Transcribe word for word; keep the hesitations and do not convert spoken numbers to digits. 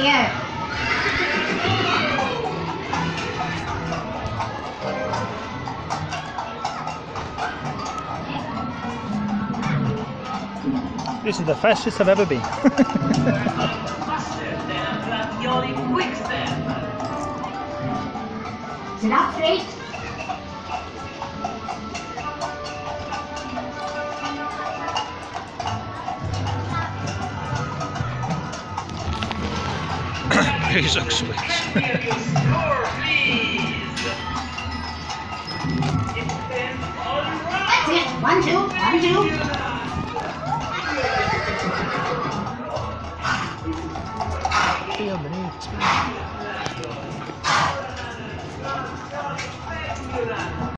here. This is the fastest I've ever been. Sit up straight. He's looks sweet. That's it. One, two, one, two. Feel the need.